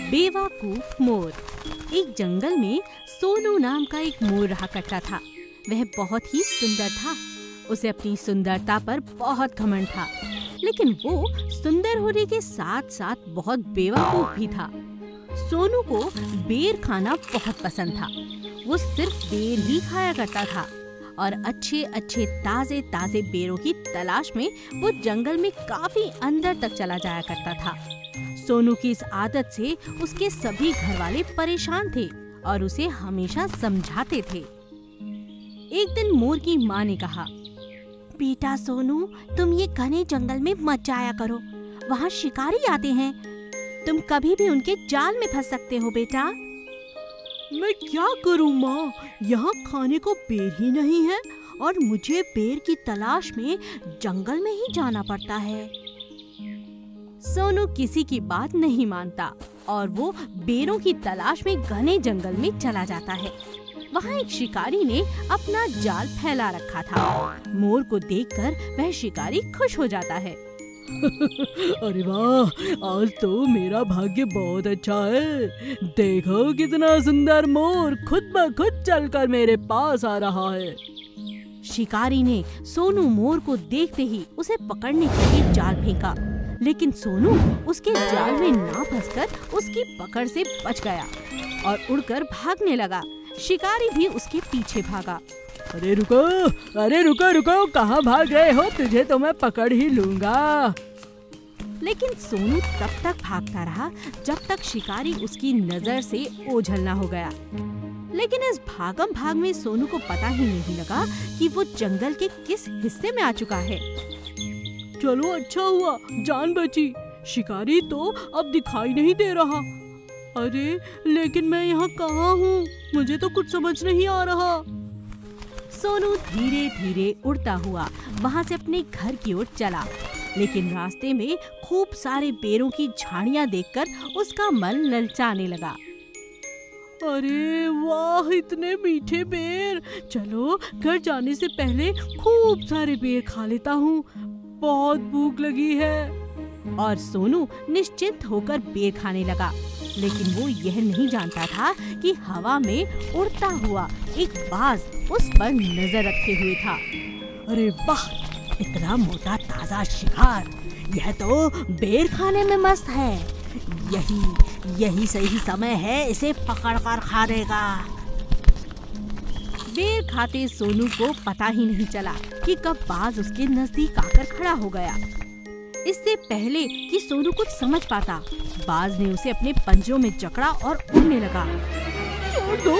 बेवकूफ मोर। एक जंगल में सोनू नाम का एक मोर रहा करता था। वह बहुत ही सुंदर था। उसे अपनी सुंदरता पर बहुत घमंड था, लेकिन वो सुंदर होने के साथ साथ बहुत बेवकूफ भी था। सोनू को बेर खाना बहुत पसंद था। वो सिर्फ बेर ही खाया करता था और अच्छे अच्छे ताजे ताजे बेरों की तलाश में वो जंगल में काफी अंदर तक चला जाया करता था। सोनू की इस आदत से उसके सभी घरवाले परेशान थे और उसे हमेशा समझाते थे। एक दिन मोर की माँ ने कहा, बेटा सोनू, तुम ये घने जंगल में मत जाया करो, वहाँ शिकारी आते हैं, तुम कभी भी उनके जाल में फंस सकते हो बेटा। मैं क्या करूँ माँ, यहाँ खाने को बेर ही नहीं है और मुझे बेर की तलाश में जंगल में ही जाना पड़ता है। सोनू किसी की बात नहीं मानता और वो बेरों की तलाश में घने जंगल में चला जाता है। वहाँ एक शिकारी ने अपना जाल फैला रखा था। मोर को देखकर वह शिकारी खुश हो जाता है। अरे वाह, आज तो मेरा भाग्य बहुत अच्छा है। देखो कितना सुंदर मोर खुद ब खुद चलकर मेरे पास आ रहा है। शिकारी ने सोनू मोर को देखते ही उसे पकड़ने के लिए जाल फेंका, लेकिन सोनू उसके जाल में ना फंसकर उसकी पकड़ से बच गया और उड़कर भागने लगा। शिकारी भी उसके पीछे भागा। अरे रुको रुको, कहाँ भाग रहे हो? तुझे तो मैं पकड़ ही लूंगा। लेकिन सोनू तब तक भागता रहा जब तक शिकारी उसकी नजर से ओझल ना हो गया। लेकिन इस भागम भाग में सोनू को पता ही नहीं लगा कि वो जंगल के किस हिस्से में आ चुका है। चलो अच्छा हुआ, जान बची। शिकारी तो अब दिखाई नहीं दे रहा। अरे लेकिन मैं यहाँ कहाँ हूँ? मुझे तो कुछ समझ नहीं आ रहा। सोनू धीरे धीरे उड़ता हुआ वहाँ से अपने घर की ओर चला, लेकिन रास्ते में खूब सारे बेरों की झाड़ियाँ देखकर उसका मन ललचाने लगा। अरे वाह, इतने मीठे बेर। चलो घर जाने से पहले खूब सारे बेर खा लेता हूँ, बहुत भूख लगी है। और सोनू निश्चिंत होकर बेर खाने लगा, लेकिन वो यह नहीं जानता था कि हवा में उड़ता हुआ एक बाज उस पर नजर रखे हुए था। अरे वाह, इतना मोटा ताजा शिकार, यह तो बेर खाने में मस्त है। यही सही समय है इसे पकड़कर खाने का। बेर खाते सोनू को पता ही नहीं चला कि कब बाज उसके नजदीक आकर खड़ा हो गया। इससे पहले कि सोनू कुछ समझ पाता, बाज ने उसे अपने पंजों में जकड़ा और उड़ने लगा। छोड़ दो,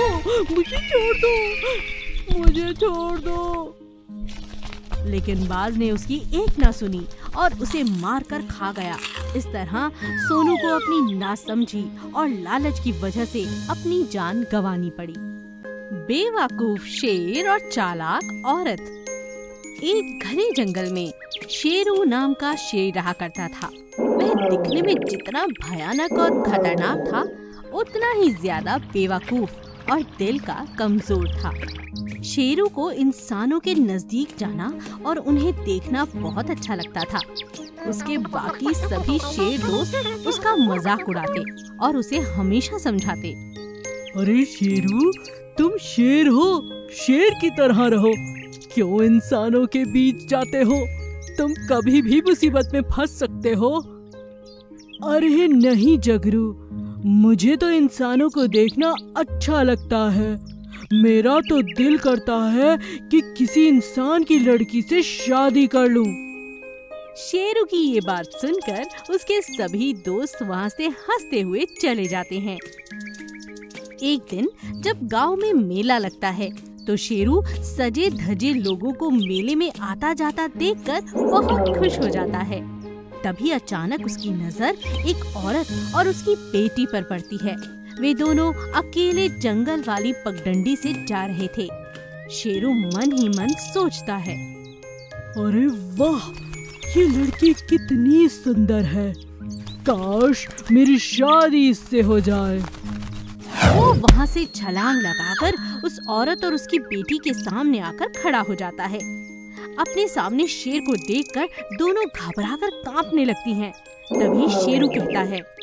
मुझे छोड़ दो। लेकिन बाज ने उसकी एक ना सुनी और उसे मारकर खा गया। इस तरह सोनू को अपनी नासमझी और लालच की वजह से अपनी जान गंवानी पड़ी। बेवकूफ शेर और चालाक औरत। एक घने जंगल में शेरू नाम का शेर रहा करता था। वह दिखने में जितना भयानक और खतरनाक था, उतना ही ज्यादा बेवकूफ और दिल का कमजोर था। शेरू को इंसानों के नजदीक जाना और उन्हें देखना बहुत अच्छा लगता था। उसके बाकी सभी शेर दोस्त उसका मजाक उड़ाते और उसे हमेशा समझाते, अरे शेरू, तुम शेर हो, शेर की तरह रहो, क्यों इंसानों के बीच जाते हो? तुम कभी भी मुसीबत में फंस सकते हो। अरे नहीं जगरू, मुझे तो इंसानों को देखना अच्छा लगता है। मेरा तो दिल करता है कि किसी इंसान की लड़की से शादी कर लूं। शेरू की ये बात सुनकर उसके सभी दोस्त वहाँ से हंसते हुए चले जाते हैं। एक दिन जब गांव में मेला लगता है तो शेरू सजे धजे लोगों को मेले में आता जाता देखकर बहुत खुश हो जाता है। तभी अचानक उसकी नजर एक औरत और उसकी बेटी पर पड़ती है। वे दोनों अकेले जंगल वाली पगडंडी से जा रहे थे। शेरू मन ही मन सोचता है, अरे वाह, ये लड़की कितनी सुंदर है, काश मेरी शादी इससे हो जाए। वो वहाँ से छलांग लगाकर उस औरत और उसकी बेटी के सामने आकर खड़ा हो जाता है। अपने सामने शेर को देखकर दोनों घबराकर कांपने लगती हैं। तभी शेरू कहता है,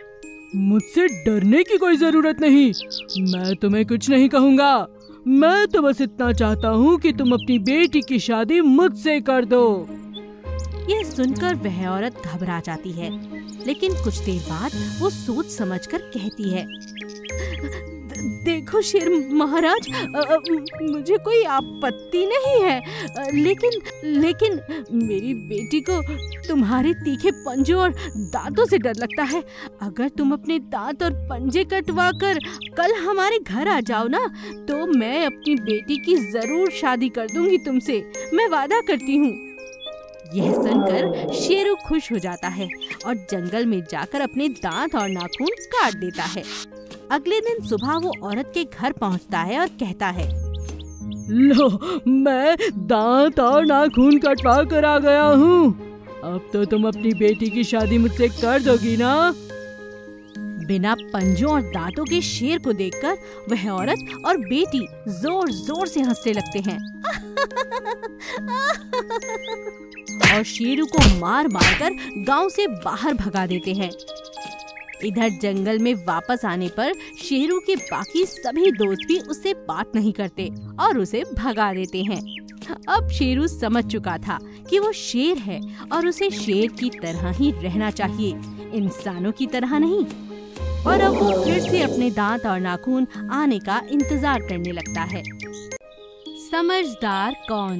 मुझसे डरने की कोई जरूरत नहीं। मैं तुम्हें कुछ नहीं कहूँगा। मैं तो बस इतना चाहता हूँ कि तुम अपनी बेटी की शादी मुझसे कर दो। यह सुनकर वह औरत घबरा जाती है, लेकिन कुछ देर बाद वो सोच समझकर कहती है, देखो शेर महाराज, मुझे कोई आपत्ति नहीं है, लेकिन मेरी बेटी को तुम्हारे तीखे पंजों और दांतों से डर लगता है। अगर तुम अपने दांत और पंजे कटवा कर कल हमारे घर आ जाओ ना, तो मैं अपनी बेटी की जरूर शादी कर दूंगी तुमसे, मैं वादा करती हूँ। यह सुनकर शेरू खुश हो जाता है और जंगल में जाकर अपने दांत और नाखून काट देता है। अगले दिन सुबह वो औरत के घर पहुंचता है और कहता है, लो, मैं दांत और नाखून कटवा कर आ गया हूँ। अब तो तुम अपनी बेटी की शादी मुझसे कर दोगी ना? बिना पंजों और दांतों के शेर को देखकर वह औरत और बेटी जोर जोर से हंसने लगते हैं और शेरू को मार मार कर गांव से बाहर भगा देते हैं। इधर जंगल में वापस आने पर शेरू के बाकी सभी दोस्त भी उससे बात नहीं करते और उसे भगा देते हैं। अब शेरू समझ चुका था कि वो शेर है और उसे शेर की तरह ही रहना चाहिए, इंसानों की तरह नहीं। और अब वो फिर से अपने दांत और नाखून आने का इंतजार करने लगता है। समझदार कौन?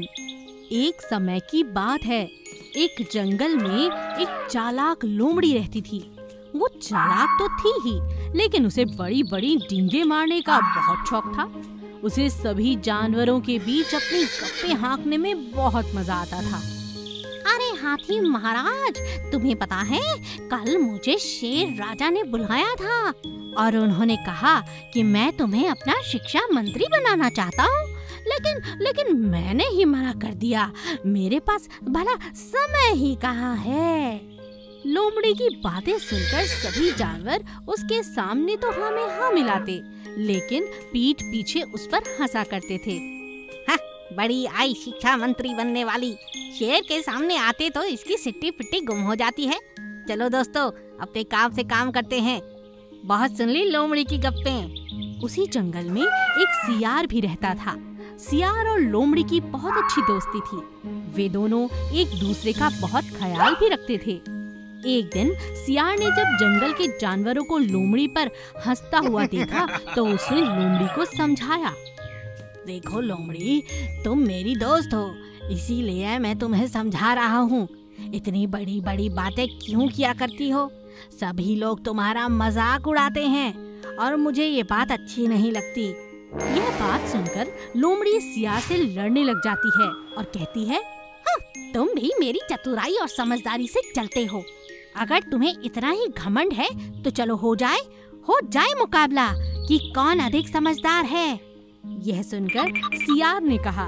एक समय की बात है, एक जंगल में एक चालाक लोमड़ी रहती थी। वो चालाक तो थी ही, लेकिन उसे बड़ी बड़ी डींगे मारने का बहुत शौक था। उसे सभी जानवरों के बीच अपनी गप्पे हाँकने में बहुत मजा आता था। अरे हाथी महाराज, तुम्हें पता है कल मुझे शेर राजा ने बुलाया था और उन्होंने कहा कि मैं तुम्हें अपना शिक्षा मंत्री बनाना चाहता हूँ, लेकिन मैंने ही मना कर दिया। मेरे पास भला समय ही कहाँ है। लोमड़ी की बातें सुनकर सभी जानवर उसके सामने तो हाँ में हाँ मिलाते, लेकिन पीठ पीछे उस पर हंसा करते थे। हाँ, बड़ी आई शिक्षा मंत्री बनने वाली, शेर के सामने आते तो इसकी सिट्टी पिट्टी गुम हो जाती है। चलो दोस्तों, अपने काम से काम करते हैं। बहुत सुन ली लोमड़ी की गप्पें। उसी जंगल में एक सियार भी रहता था। सियार और लोमड़ी की बहुत अच्छी दोस्ती थी। वे दोनों एक दूसरे का बहुत ख्याल भी रखते थे। एक दिन सियार ने जब जंगल के जानवरों को लोमड़ी पर हंसता हुआ देखा तो उसने लोमड़ी को समझाया। देखो लोमड़ी, तुम मेरी दोस्त हो, इसीलिए मैं तुम्हें समझा रहा हूँ। इतनी बड़ी बड़ी बातें क्यों किया करती हो? सभी लोग तुम्हारा मजाक उड़ाते हैं और मुझे ये बात अच्छी नहीं लगती। यह बात सुनकर लोमड़ी सियार से लड़ने लग जाती है और कहती है, तुम भी मेरी चतुराई और समझदारी से चलते हो। अगर तुम्हें इतना ही घमंड है तो चलो हो जाए मुकाबला कि कौन अधिक समझदार है। यह सुनकर सियार ने कहा,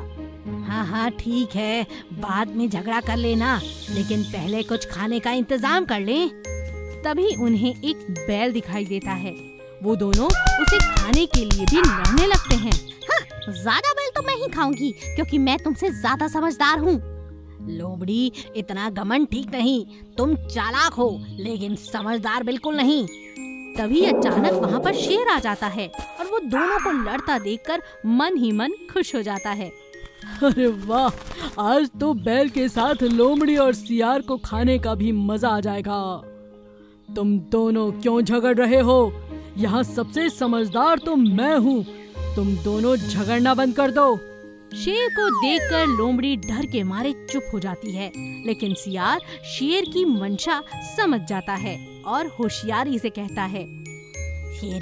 हाँ ठीक है, बाद में झगड़ा कर लेना, लेकिन पहले कुछ खाने का इंतजाम कर लें। तभी उन्हें एक बैल दिखाई देता है। वो दोनों उसे खाने के लिए भी लड़ने लगते हैं। हाँ, ज्यादा बैल तो मैं ही खाऊंगी क्योंकि मैं तुमसे ज्यादा समझदार हूँ। लोमड़ी, इतना घमंड ठीक नहीं। तुम चालाक हो लेकिन समझदार बिल्कुल नहीं। तभी अचानक वहाँ पर शेर आ जाता है और वो दोनों को लड़ता देखकर मन ही मन खुश हो जाता है। अरे वाह, आज तो बैल के साथ लोमड़ी और सियार को खाने का भी मजा आ जाएगा। तुम दोनों क्यों झगड़ रहे हो? यहाँ सबसे समझदार तो मैं हूँ। तुम दोनों झगड़ना बंद कर दो। शेर को देखकर लोमड़ी डर के मारे चुप हो जाती है, लेकिन सियार शेर की मंशा समझ जाता है और होशियारी से कहता है, शेर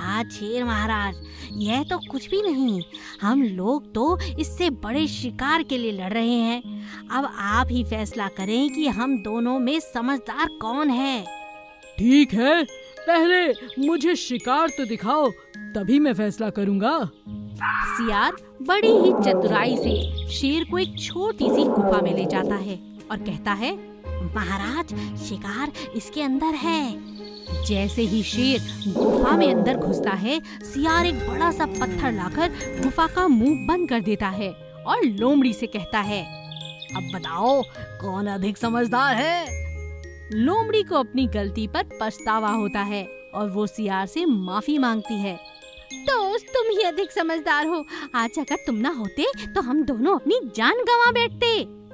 महाराज, यह तो कुछ भी नहीं। हम लोग तो इससे बड़े शिकार के लिए लड़ रहे हैं। अब आप ही फैसला करें कि हम दोनों में समझदार कौन है। ठीक है, पहले मुझे शिकार तो दिखाओ, तभी मैं फैसला करूँगा। सियार बड़ी ही चतुराई से शेर को एक छोटी सी गुफा में ले जाता है और कहता है, महाराज, शिकार इसके अंदर है। जैसे ही शेर गुफा में अंदर घुसता है, सियार एक बड़ा सा पत्थर लाकर गुफा का मुंह बंद कर देता है और लोमड़ी से कहता है, अब बताओ कौन अधिक समझदार है। लोमड़ी को अपनी गलती पर पछतावा होता है और वो सियार से माफी मांगती है। दोस्त, तुम ही अधिक समझदार हो। आज अगर तुम ना होते तो हम दोनों अपनी जान गंवा बैठते।